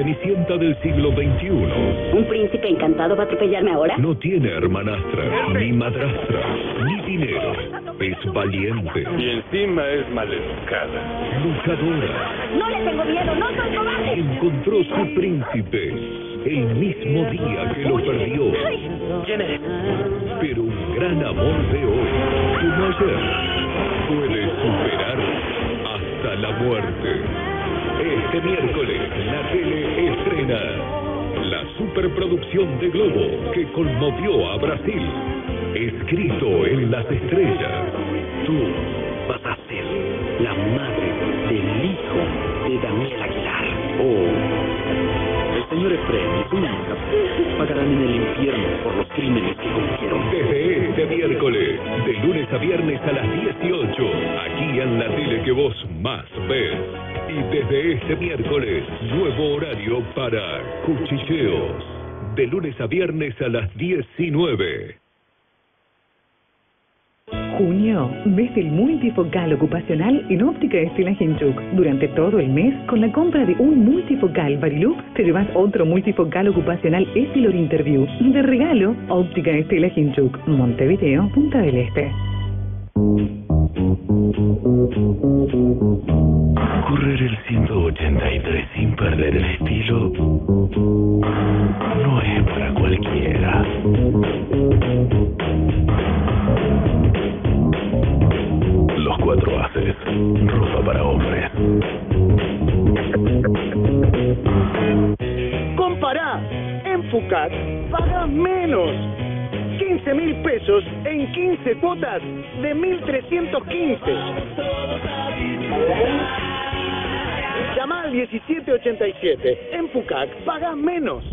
cenicienta del siglo XXI. ¿Un príncipe encantado va a atropellarme ahora? No tiene hermanastra, ni madrastra, ni dinero. Es valiente. Y encima es maleducada. Luchadora. ¡No le tengo miedo! ¡No soy cobarde! Encontró su príncipe el mismo día que lo perdió. ¿Quién es? Pero un gran amor de hoy, como ayer, puede superar hasta la muerte. Este miércoles la tele estrena la superproducción de Globo que conmovió a Brasil. Escrito en las estrellas. Tú vas a ser la madre del hijo de Daniel Aguilar. El señor Efraín y su hija pagarán en el infierno por los crímenes que cometieron. Desde este miércoles, de lunes a viernes a las 18, aquí en la tele que vos más ves. Y desde este miércoles, nuevo horario para Cuchicheos. De lunes a viernes a las 19. Junio, mes del multifocal ocupacional en Óptica Estela Hinchuk. Durante todo el mes, con la compra de un multifocal Varilux, te llevas otro multifocal ocupacional Essilor Interview. De regalo, Óptica Estela Hinchuk, Montevideo, Punta del Este. Correr el 183 sin perder el estilo no es para cualquiera. Los 4 haces, ropa para hombres. Compará, en Fucat paga menos. 15.000 pesos en 15 cuotas de 1.315. Llama al 1787. En Fucat paga menos.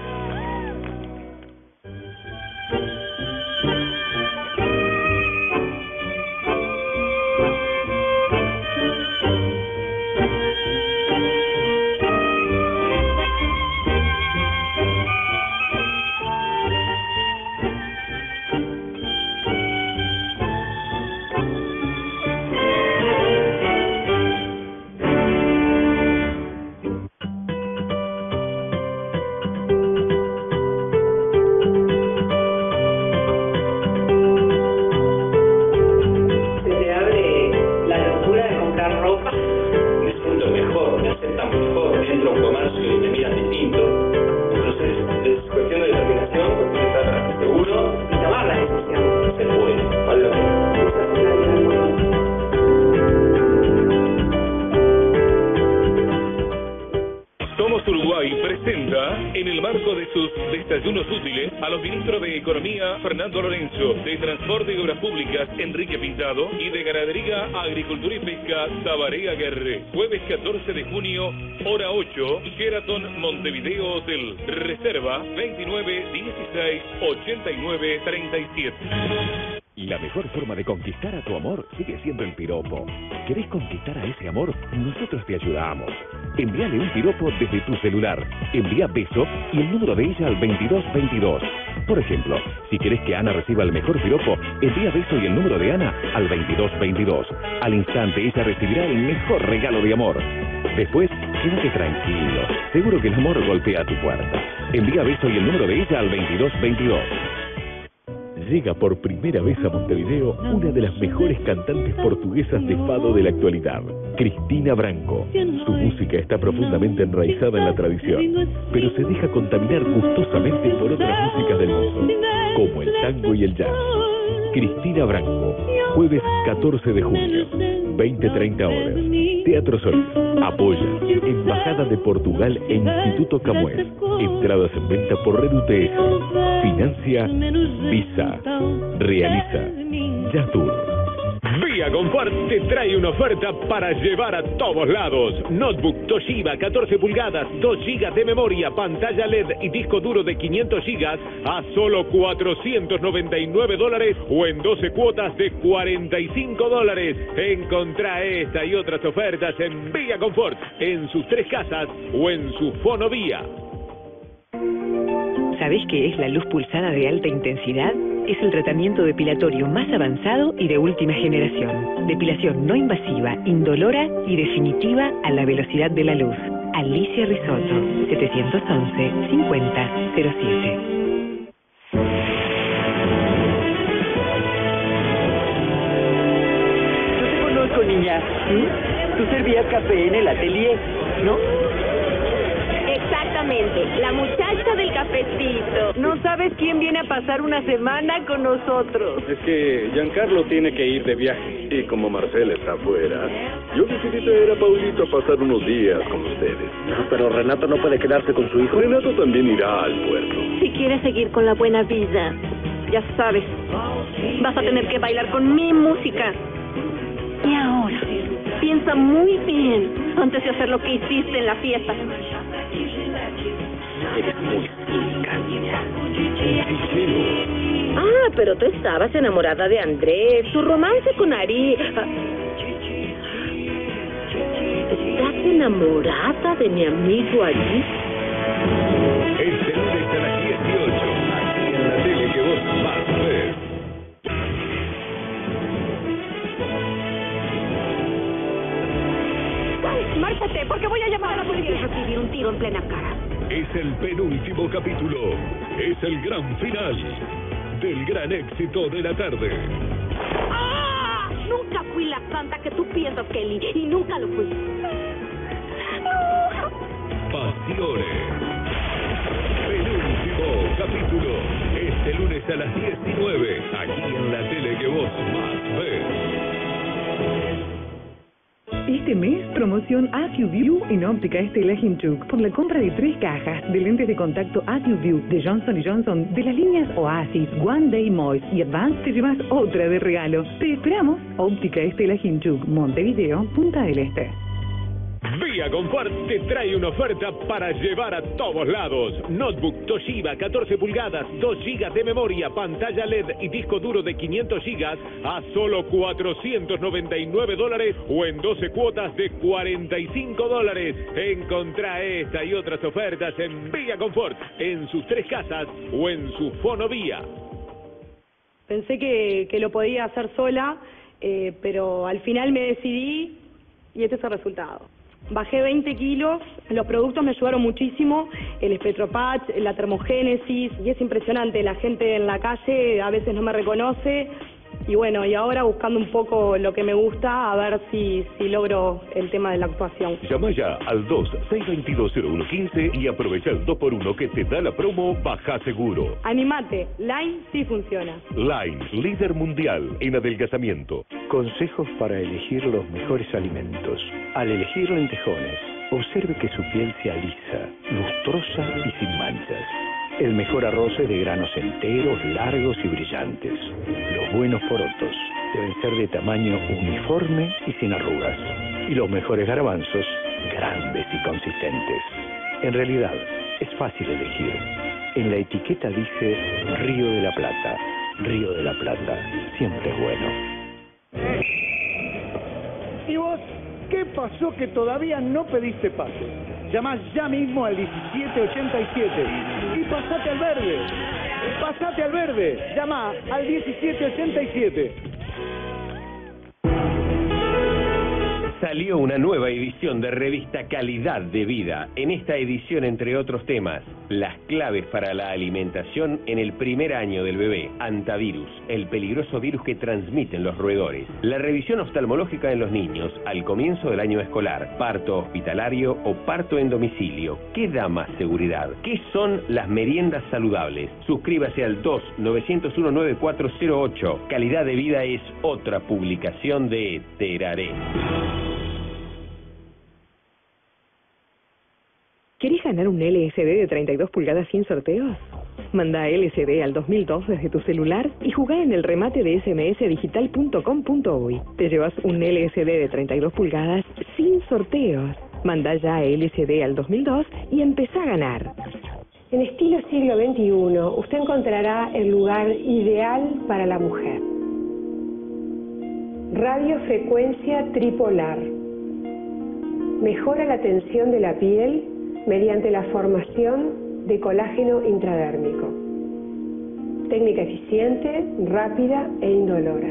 Fernando Lorenzo, de Transporte y Obras Públicas, Enrique Pintado, y de Ganadería, Agricultura y Pesca, Tabaré Aguerre. Jueves 14 de junio, hora 8, Sheraton Montevideo Hotel. Reserva 29 16 89 37. La mejor forma de conquistar a tu amor sigue siendo el piropo. ¿Querés conquistar a ese amor? Nosotros te ayudamos. Envíale un piropo desde tu celular. Envía beso y el número de ella al 2222. Por ejemplo, si querés que Ana reciba el mejor piropo, envía beso y el número de Ana al 2222. Al instante ella recibirá el mejor regalo de amor. Después, quédate tranquilo. Seguro que el amor golpea tu puerta. Envía beso y el número de ella al 2222. Llega por primera vez a Montevideo una de las mejores cantantes portuguesas de fado de la actualidad, Cristina Branco. Su música está profundamente enraizada en la tradición, pero se deja contaminar gustosamente por otras músicas del mundo, como el tango y el jazz. Cristina Branco, jueves 14 de junio, 20:30 horas. Teatro Solís. Apoya Embajada de Portugal e Instituto Camões. Entradas en venta por Red UTS. Financia Visa. Realiza Yatur. Vía Confort te trae una oferta para llevar a todos lados. Notebook Toshiba 14 pulgadas, 2 GB de memoria, pantalla LED y disco duro de 500 GB a solo $499 o en 12 cuotas de $45. Encontrá esta y otras ofertas en Vía Confort, en sus 3 casas o en su Fonovía. ¿Sabés qué es la luz pulsada de alta intensidad? Es el tratamiento depilatorio más avanzado y de última generación. Depilación no invasiva, indolora y definitiva a la velocidad de la luz. Alicia Risotto, 711-5007. Yo te conozco, niña. ¿Sí? Tú servías café en el atelier, ¿no? Exactamente, la muchacha del cafecito. No sabes quién viene a pasar una semana con nosotros. Es que Giancarlo tiene que ir de viaje. Y como Marcela está afuera, yo decidí traer a Paulito a pasar unos días con ustedes. No, pero Renato no puede quedarse con su hijo. Renato también irá al puerto. Si quieres seguir con la buena vida, ya sabes, vas a tener que bailar con mi música. Y ahora, piensa muy bien antes de hacer lo que hiciste en la fiesta. Eres muy cínica, niña. Ah, pero tú estabas enamorada de Andrés, su romance con Ari. ¿Estás enamorada de mi amigo Ari? Este lunes a las 18, aquí en la tele que vos más ves. Márchate, porque voy a llamar a la policía. Recibir un tiro en plena cara. Es el penúltimo capítulo. Es el gran final del gran éxito de la tarde. ¡Ah! Nunca fui la santa que tú piensas, Kelly, y nunca lo fui. Pasiones. Penúltimo capítulo. Este lunes a las 19, aquí en la tele que vos más ves. Este mes, promoción AccuView en Óptica Estela Hinchuk. Por la compra de 3 cajas de lentes de contacto AccuView de Johnson & Johnson de las líneas Oasis, One Day Moist y Advance, te llevas otra de regalo. Te esperamos. Óptica Estela Hinchuk, Montevideo, Punta del Este. Vía Confort te trae una oferta para llevar a todos lados. Notebook Toshiba 14 pulgadas, 2 GB de memoria, pantalla LED y disco duro de 500 GB a solo $499 o en 12 cuotas de $45. Encontrá esta y otras ofertas en Vía Confort, en sus 3 casas o en su Fonovía. Pensé que lo podía hacer sola, pero al final me decidí y este es el resultado. Bajé 20 kilos, los productos me ayudaron muchísimo, el espectropatch, la termogénesis, y es impresionante, la gente en la calle a veces no me reconoce, y bueno, y ahora buscando un poco lo que me gusta, a ver si logro el tema de la actuación. Llama ya al 2-622-0115 y aprovecha el 2x1 que te da la promo Baja Seguro. Animate, Line sí funciona. Line, líder mundial en adelgazamiento. Consejos para elegir los mejores alimentos. Al elegir lentejones, observe que su piel sea lisa, lustrosa y sin manchas. El mejor arroz es de granos enteros, largos y brillantes. Los buenos porotos deben ser de tamaño uniforme y sin arrugas. Y los mejores garbanzos, grandes y consistentes. En realidad, es fácil elegir. En la etiqueta dice Río de la Plata. Río de la Plata siempre es bueno. ¿Y vos qué pasó que todavía no pediste pase? Llamás ya mismo al 1787 y pasate al verde. Pasate al verde. Llama al 1787. Salió una nueva edición de revista Calidad de Vida. En esta edición, entre otros temas, las claves para la alimentación en el primer año del bebé, antivirus, el peligroso virus que transmiten los roedores, la revisión oftalmológica en los niños al comienzo del año escolar, parto hospitalario o parto en domicilio. ¿Qué da más seguridad? ¿Qué son las meriendas saludables? Suscríbase al 2-901-9408. Calidad de Vida es otra publicación de Teraré. ¿Querés ganar un LCD de 32 pulgadas sin sorteos? Manda LCD al 2002 desde tu celular y jugá en el remate de smsdigital.com.uy. Te llevas un LCD de 32 pulgadas sin sorteos. Manda ya LCD al 2002 y empezá a ganar. En estilo siglo XXI, usted encontrará el lugar ideal para la mujer. Radiofrecuencia tripolar. Mejora la tensión de la piel mediante la formación de colágeno intradérmico. Técnica eficiente, rápida e indolora.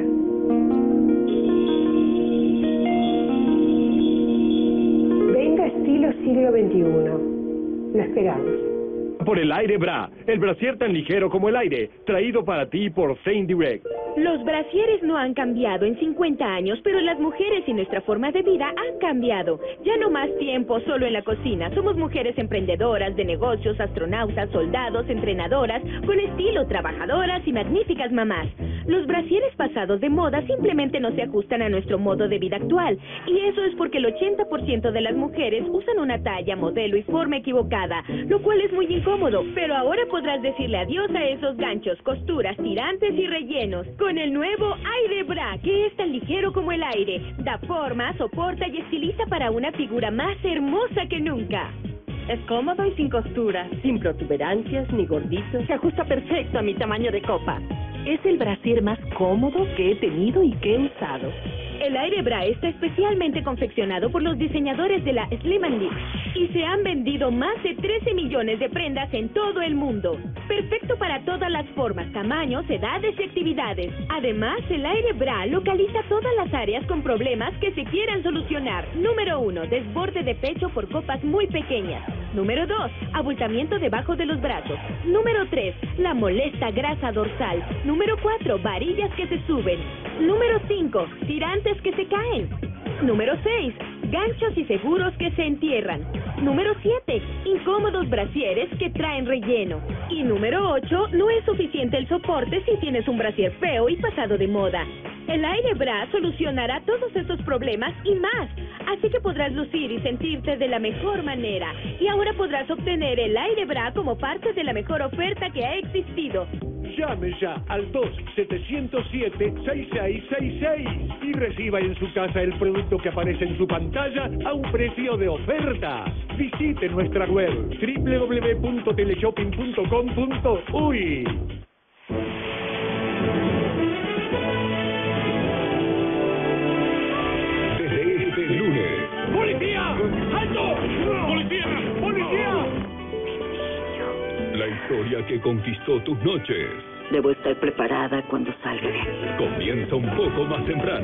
Venga estilo siglo siglo XXI. Lo esperamos. Por el Aire Bra, el brasier tan ligero como el aire, traído para ti por Fein Direct. Los brasieres no han cambiado en 50 años, pero las mujeres y nuestra forma de vida han cambiado. Ya no más tiempo solo en la cocina. Somos mujeres emprendedoras, de negocios, astronautas, soldados, entrenadoras, con estilo, trabajadoras y magníficas mamás. Los brasieres pasados de moda simplemente no se ajustan a nuestro modo de vida actual. Y eso es porque el 80% de las mujeres usan una talla, modelo y forma equivocada, lo cual es muy incómodo. Pero ahora podrás decirle adiós a esos ganchos, costuras, tirantes y rellenos con el nuevo Aire Bra, que es tan ligero como el aire. Da forma, soporta y estiliza para una figura más hermosa que nunca. Es cómodo y sin costuras, sin protuberancias ni gorditos. Se ajusta perfecto a mi tamaño de copa. Es el brasier más cómodo que he tenido y que he usado. El Aire Bra está especialmente confeccionado por los diseñadores de la Slim & Lift y se han vendido más de 13 millones de prendas en todo el mundo. Perfecto para todas las formas, tamaños, edades y actividades. Además, el Aire Bra localiza todas las áreas con problemas que se quieran solucionar. Número 1, desborde de pecho por copas muy pequeñas. Número 2, abultamiento debajo de los brazos. Número 3, la molesta grasa dorsal. Número 4, varillas que se suben. Número 5, tirantes que se caen. Número 6, ganchos y seguros que se entierran. Número 7, incómodos brasieres que traen relleno. Y número 8, no es suficiente el soporte si tienes un brasier feo y pasado de moda. El Aire Bra solucionará todos estos problemas y más. Así que podrás lucir y sentirte de la mejor manera. Y ahora podrás obtener el Aire Bra como parte de la mejor oferta que ha existido. Llame ya al 2-707-6666 y reciba en su casa el producto que aparece en su pantalla a un precio de oferta. Visite nuestra web www.teleshopping.com.uy. Desde este lunes. ¡Policía! ¡Alto! ¡Policía! ¡Policía! La historia que conquistó tus noches Debo estar preparada cuando salga. comienza un poco más temprano.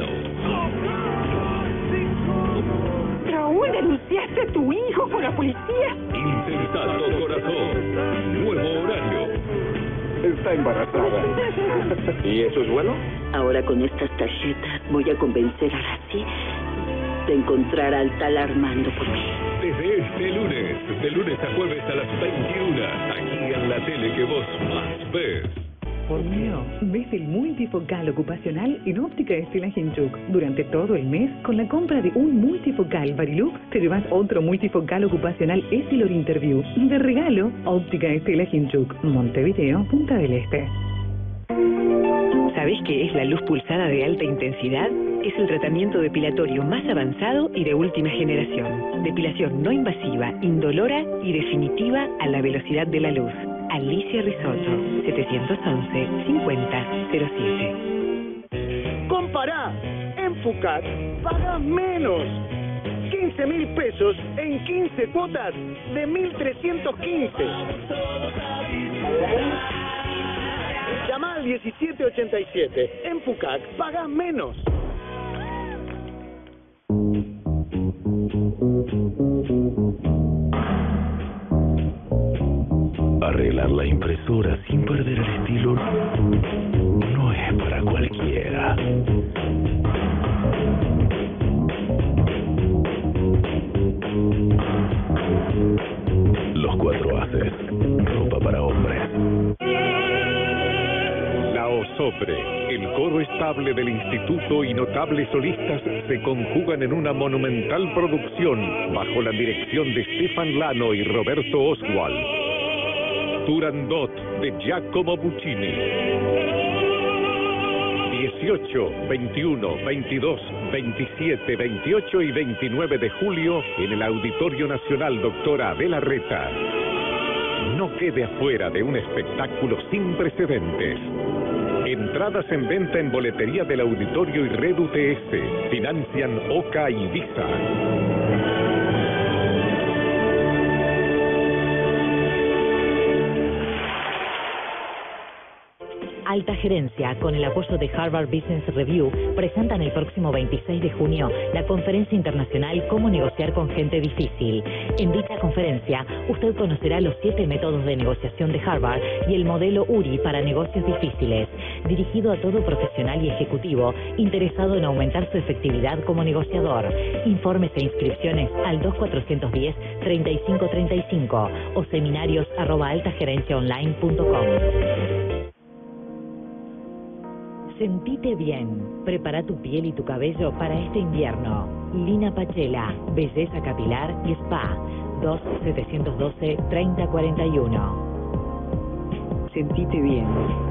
¿Aún denunciaste a tu hijo con la policía? Insensato corazón. Nuevo horario. Está embarazada. ¿Y eso es bueno? Ahora con estas tarjetas voy a convencer a Razi de encontrar al tal Armando por mí. Desde este lunes, de lunes a jueves a las 21, aquí en la tele que vos más ves. Por mío, ves el multifocal ocupacional en Óptica Estela Hinchuk. Durante todo el mes, con la compra de un multifocal Varilux, te llevas otro multifocal ocupacional Essilor Interview. De regalo, Óptica Estela Hinchuk, Montevideo, Punta del Este. ¿Sabés qué es la luz pulsada de alta intensidad? Es el tratamiento depilatorio más avanzado y de última generación. Depilación no invasiva, indolora y definitiva a la velocidad de la luz. Alicia Risotto, 711-5007. Compará. En FUCAT paga menos. 15.000 pesos en 15 cuotas de 1.315. Llama al 1787. En FUCAT paga menos. Arreglar la impresora sin perder el estilo no es para cualquiera. Los 4 haces, ropa para hombres. La OSOPRE, el coro estable del Instituto y notables solistas se conjugan en una monumental producción bajo la dirección de Stefan Lano y Roberto Oswald. Turandot de Giacomo Puccini. 18, 21, 22, 27, 28 y 29 de julio en el Auditorio Nacional Doctora Abel Arreta. No quede afuera de un espectáculo sin precedentes. Entradas en venta en boletería del Auditorio y Red UTS. Financian OCA y Visa. Alta Gerencia, con el apoyo de Harvard Business Review, presentan el próximo 26 de junio la conferencia internacional Cómo negociar con gente difícil. En dicha conferencia, usted conocerá los 7 métodos de negociación de Harvard y el modelo URI para negocios difíciles, dirigido a todo profesional y ejecutivo interesado en aumentar su efectividad como negociador. Informes e inscripciones al 2410-3535 o seminarios@altagerenciaonline.com. Sentite bien. Prepara tu piel y tu cabello para este invierno. Lina Pachela, belleza capilar y spa. 2-712-3041. Sentite bien.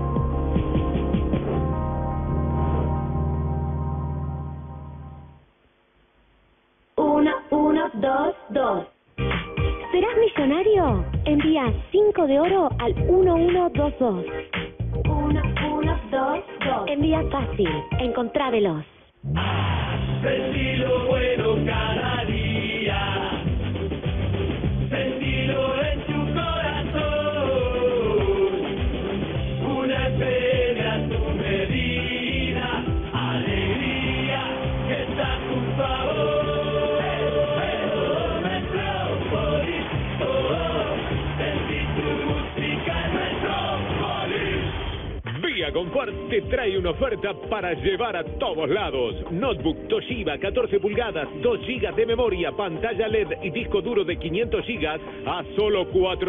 1, 2, 2. ¿Serás millonario? Envía 5 de oro al 1122. 1, 2, 2. Envía fácil. Encontrá veloz. Sentí lo bueno cada día. Sentilo en tu corazón. Una pena a tu medida. Alegría que está a tu favor. Metrópolis, sentí tu música en Metrópolis. Vía Confort te trae una oferta para llevar a todos lados. Notebook Toshiba 14 pulgadas, 2 GB de memoria, pantalla LED y disco duro de 500 GB a solo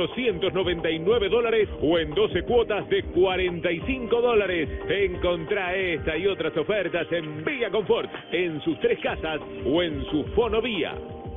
$499 o en 12 cuotas de $45. Encontrá esta y otras ofertas en Vía Confort, en sus 3 casas o en su Fonovía.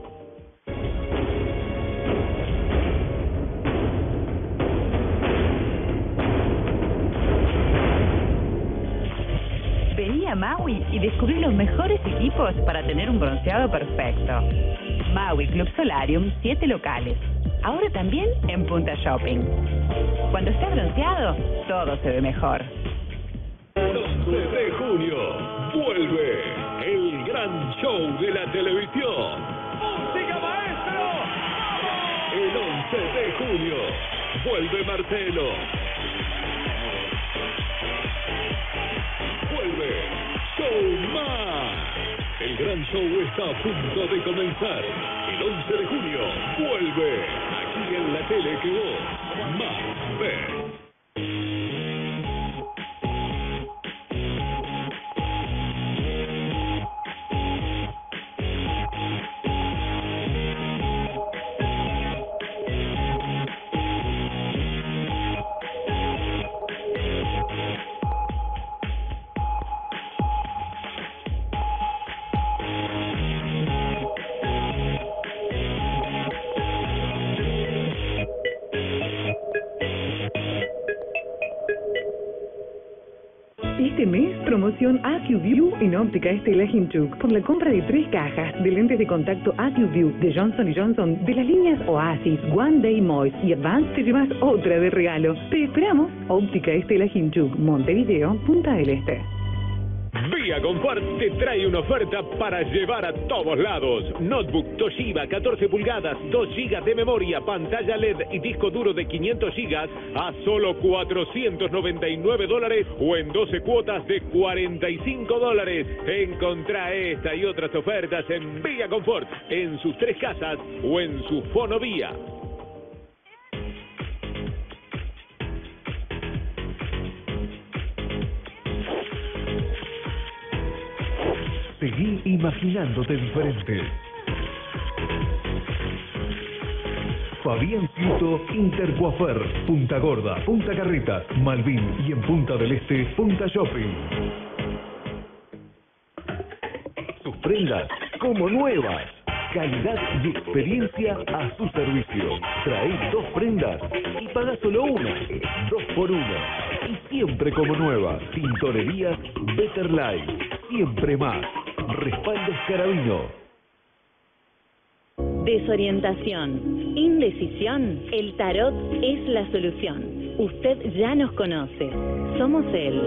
Vení a Maui y descubrí los mejores equipos para tener un bronceado perfecto. Maui Club Solarium, 7 locales. Ahora también en Punta Shopping. Cuando estés bronceado, todo se ve mejor. 11 de junio, vuelve el gran show de la televisión. ¡Música, maestro! El 11 de junio, vuelve Marcelo. Vuelve Showman. El gran show está a punto de comenzar. El 11 de junio vuelve aquí en la tele que vos más ves. Este mes, promoción AccuView en óptica Estela Hinchuk. Por la compra de 3 cajas de lentes de contacto AccuView de Johnson & Johnson de las líneas Oasis, One Day Moist y Advance, te llevas otra de regalo. Te esperamos. Óptica Estela Hinchuk, Montevideo, Punta del Este. Vía Confort te trae una oferta para llevar a todos lados. Notebook Toshiba 14 pulgadas, 2 GB de memoria, pantalla LED y disco duro de 500 GB a solo $499 o en 12 cuotas de $45. Encontrá esta y otras ofertas en Vía Confort, en sus 3 casas o en su Fonovía. Seguí imaginándote diferente. Fabián Ciuto, Intercoafer, Punta Gorda, Punta Carretas, Malvin y en Punta del Este, Punta Shopping. Sus prendas como nuevas. Calidad y experiencia a su servicio. Trae 2 prendas y paga solo una. 2 por 1. Y siempre como nuevas. Tintorerías Better Life. Siempre más. Respaldos Carabino. Desorientación, indecisión, el tarot es la solución. Usted ya nos conoce. Somos el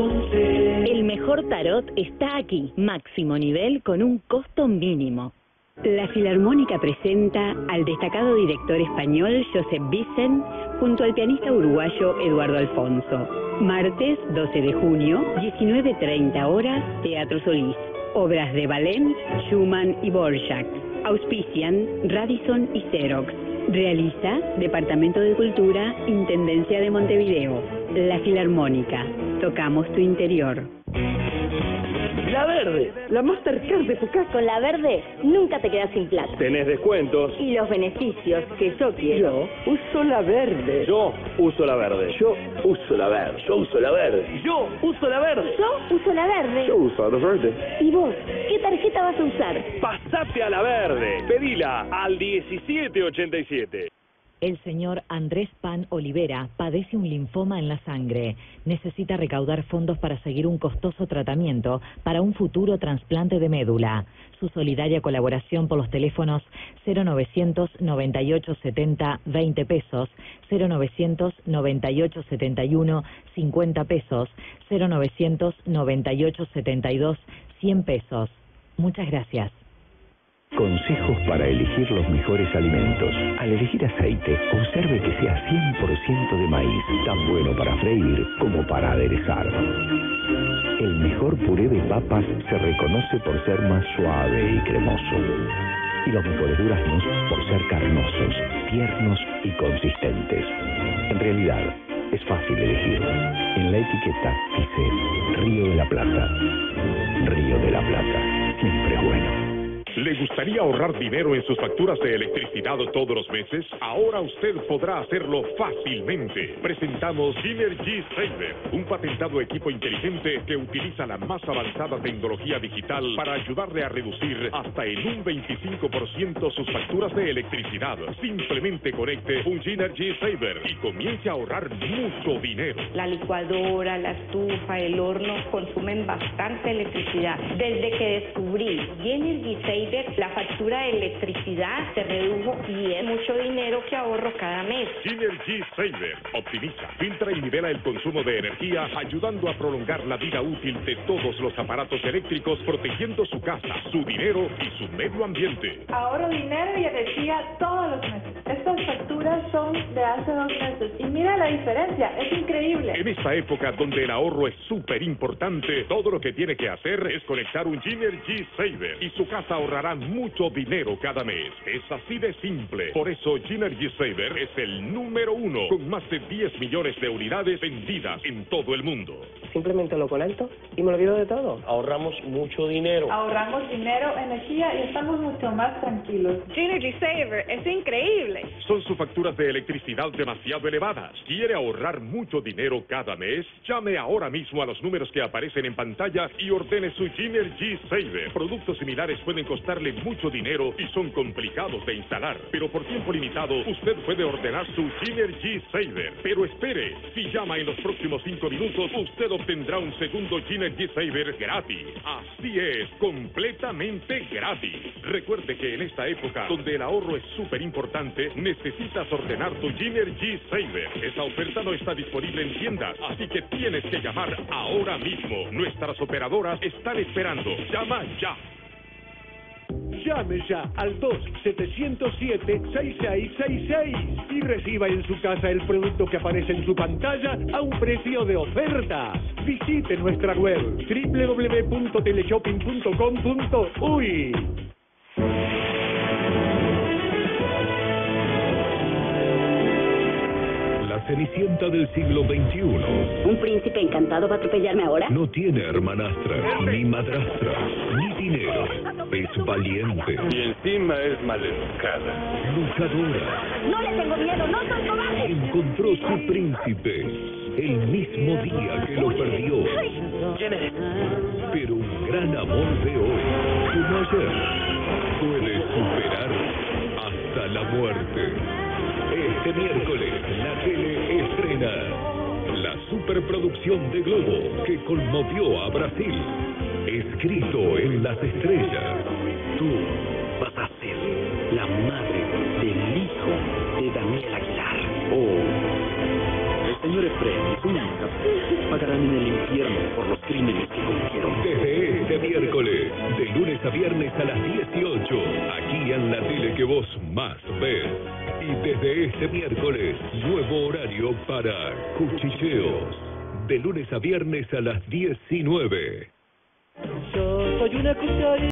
091711. El mejor tarot está aquí. Máximo nivel con un costo mínimo. La Filarmónica presenta al destacado director español Josep Vicent junto al pianista uruguayo Eduardo Alfonso. Martes 12 de junio, 19:30 horas, Teatro Solís. Obras de Balén, Schumann y Dvorak. Auspician Radisson y Xerox. Realiza Departamento de Cultura, Intendencia de Montevideo. La Filarmónica. Tocamos tu interior. La Verde, la Mastercard de tu casa. Con La Verde nunca te quedas sin plata. Tenés descuentos. Y los beneficios que yo quiero. Yo uso La Verde. Yo uso La Verde. Yo uso La Verde. Yo uso La Verde. Yo uso La Verde. Yo uso La Verde. Yo uso La Verde. ¿Y vos? ¿Qué tarjeta vas a usar? Pasate a La Verde. Pedila al 1787. El señor Andrés Pan Olivera padece un linfoma en la sangre. Necesita recaudar fondos para seguir un costoso tratamiento para un futuro trasplante de médula. Su solidaria colaboración por los teléfonos 0900 98 70 20 pesos, 0900 98 71 50 pesos, 0900 98 72 100 pesos. Muchas gracias. Consejos para elegir los mejores alimentos. Al elegir aceite, observe que sea 100% de maíz, tan bueno para freír como para aderezar. El mejor puré de papas se reconoce por ser más suave y cremoso. Y los mejores duraznos por ser carnosos, tiernos y consistentes. En realidad, es fácil elegir. En la etiqueta dice Río de la Plata. Río de la Plata, siempre es bueno. ¿Le gustaría ahorrar dinero en sus facturas de electricidad todos los meses? Ahora usted podrá hacerlo fácilmente. Presentamos Synergy Saver, un patentado equipo inteligente que utiliza la más avanzada tecnología digital para ayudarle a reducir hasta en un 25% sus facturas de electricidad. Simplemente conecte un Synergy Saver y comience a ahorrar mucho dinero. La licuadora, la estufa, el horno consumen bastante electricidad. Desde que descubrí Synergy Saver, la factura de electricidad se redujo y es mucho dinero que ahorro cada mes. Synergy Saver optimiza, filtra y nivela el consumo de energía, ayudando a prolongar la vida útil de todos los aparatos eléctricos, protegiendo su casa, su dinero y su medio ambiente. Ahorro dinero y energía todos los meses. Estas facturas son de hace 2 meses y mira la diferencia, es increíble. En esta época donde el ahorro es súper importante, todo lo que tiene que hacer es conectar un Synergy Saver y su casa ahorrará mucho dinero cada mes. Es así de simple. Por eso Synergy Saver es el número 1 con más de 10 millones de unidades vendidas en todo el mundo. Simplemente lo conecto y me olvido de todo. Ahorramos mucho dinero. Ahorramos dinero, energía y estamos mucho más tranquilos. Synergy Saver es increíble. ¿Son sus facturas de electricidad demasiado elevadas? ¿Quiere ahorrar mucho dinero cada mes? Llame ahora mismo a los números que aparecen en pantalla y ordene su Synergy Saver. Productos similares pueden costarle mucho dinero y son complicados de instalar, pero por tiempo limitado usted puede ordenar su Synergy Saver. Pero espere, si llama en los próximos 5 minutos, usted obtendrá un segundo Synergy Saver gratis. Así es, completamente gratis. Recuerde que en esta época, donde el ahorro es súper importante, necesitas ordenar tu Synergy Saver. Esa oferta no está disponible en tiendas, así que tienes que llamar ahora mismo. Nuestras operadoras están esperando. Llama ya. Llame ya al 2-707-6666 y reciba en su casa el producto que aparece en su pantalla a un precio de oferta. Visite nuestra web www.teleshopping.com.uy. La Cenicienta del siglo XXI. ¿Un príncipe encantado va a atropellarme ahora? No tiene hermanastra, ni madrastra, ni dinero. Es valiente. Y encima es maleducada. Luchadora. No le tengo miedo, no soy cobarde. Encontró su príncipe el mismo día que lo perdió. ¿Quién es? Pero un gran amor de hoy, como ayer, puede superar hasta la muerte. Este miércoles, la tele estrena la superproducción de Globo que conmovió a Brasil. Escrito en las estrellas. Tú vas a ser la madre del hijo de Damiel Aguilar. El señor Efraín y su hija pagarán en el infierno por los crímenes que cometieron. Desde este este miércoles, de lunes a viernes a las 18, aquí en la tele que vos más ves. Y desde este miércoles, nuevo horario para Cuchicheos, de lunes a viernes a las 19. Yo soy una cuchara.